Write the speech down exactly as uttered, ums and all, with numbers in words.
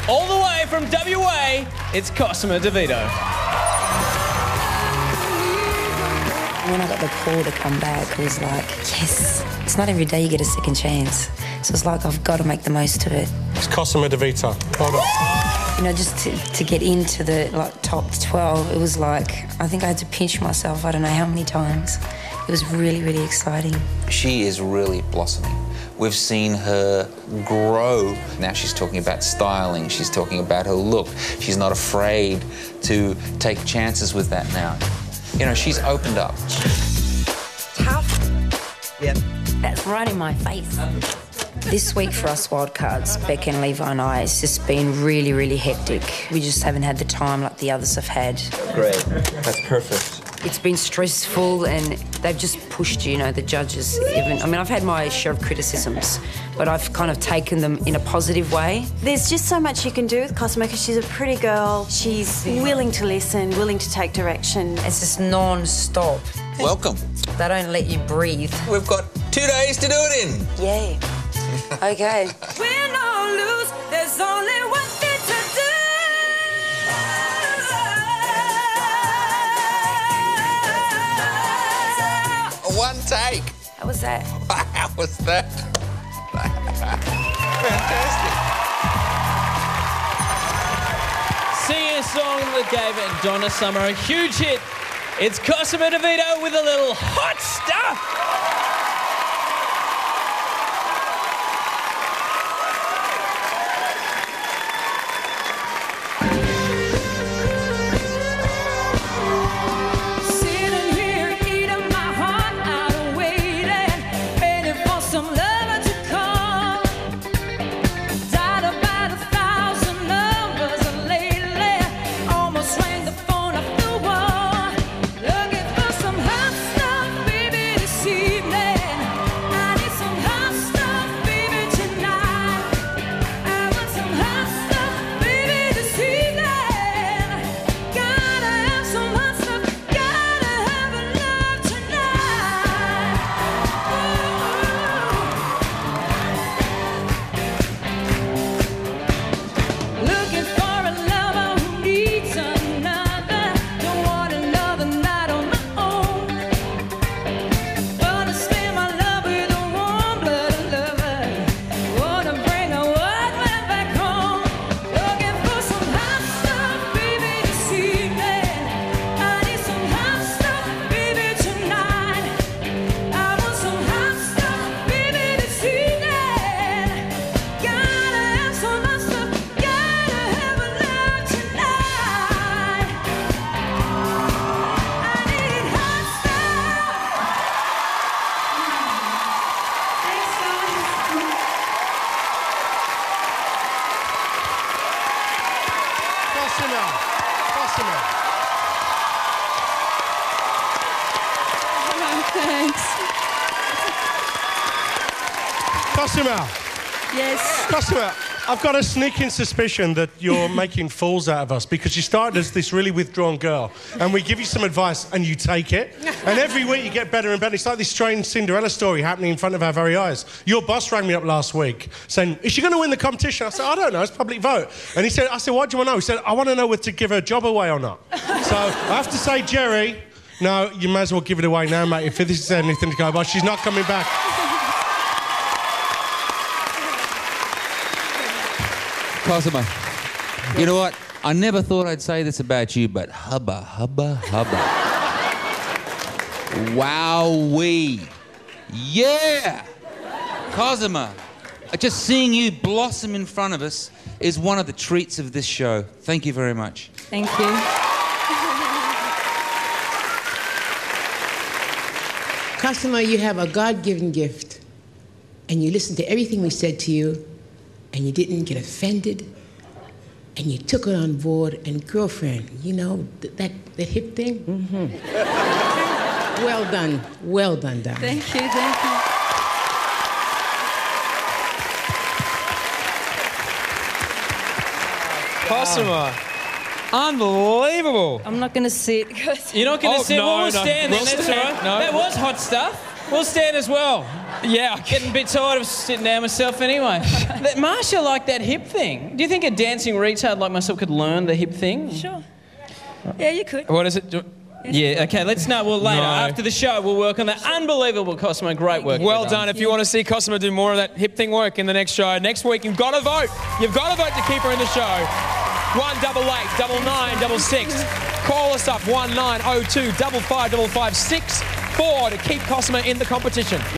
all the way from W A, it's Cosima DeVito. When I got the call to come back, it was like, yes. It's not every day you get a second chance. So it's like, I've got to make the most of it. It's Cosima DeVito. Hold on. You know, just to, to get into the like top twelve, it was like, I think I had to pinch myself, I don't know how many times. It was really, really exciting. She is really blossoming. We've seen her grow. Now she's talking about styling, she's talking about her look. She's not afraid to take chances with that now. You know, she's opened up. Tough. Yep. That's right in my face. This week for us wildcards, Beck and Levi and I, it's just been really, really hectic. We just haven't had the time like the others have had. Great. That's perfect. It's been stressful and they've just pushed, you know, the judges even. I mean, I've had my share of criticisms, but I've kind of taken them in a positive way. There's just so much you can do with Cosima because she's a pretty girl. She's willing to listen, willing to take direction. It's just non-stop. Welcome. They don't let you breathe. We've got two days to do it in. Yay. Okay. Win or lose, there's only one thing to do. One take. How was that? How was that? Fantastic. Singing a song that gave Donna Summer a huge hit. It's Cosima DeVito with a little hot stuff. Thanks. Cosima. Yes. Cosima, I've got a sneaking suspicion that you're making fools out of us because you started as this really withdrawn girl and we give you some advice and you take it. And every week you get better and better. It's like this strange Cinderella story happening in front of our very eyes. Your boss rang me up last week saying, is she going to win the competition? I said, I don't know, it's public vote. And he said, I said, what do you want to know? He said, I want to know whether to give her job away or not. So I have to say, Jerry, no, you may as well give it away now, mate, if this is anything to go by. She's not coming back. Cosima, you know what? I never thought I'd say this about you, but hubba, hubba, hubba. Wowee. Yeah! Cosima, just seeing you blossom in front of us is one of the treats of this show. Thank you very much. Thank you. Cosima, you have a God-given gift, and you listened to everything we said to you, and you didn't get offended, and you took it on board. And girlfriend, you know, th that, that hip thing? Mm-hmm. Well done. Well done, darling. Thank you, thank you. Cosima. Unbelievable. I'm not going to sit. You're not going to oh, sit? No, well, we'll no. stand. We'll That's stand. right. No. That was hot stuff. We'll stand as well. Yeah, I'm getting a bit tired of sitting down myself anyway. That Marsha liked that hip thing. Do you think a dancing retard like myself could learn the hip thing? Sure. Yeah, you could. What is it? Do- Yeah, okay, let's know. Well, later, No. after the show, we'll work on that. Unbelievable, Cosmo. Great work. Well done. If you want to see Cosimo do more of that hip thing work in the next show, next week, you've got to vote. You've got to vote to keep her in the show. One double eight, double nine, double six. Call us up, one nine oh two, double five, double five, six four to keep Cosimo in the competition.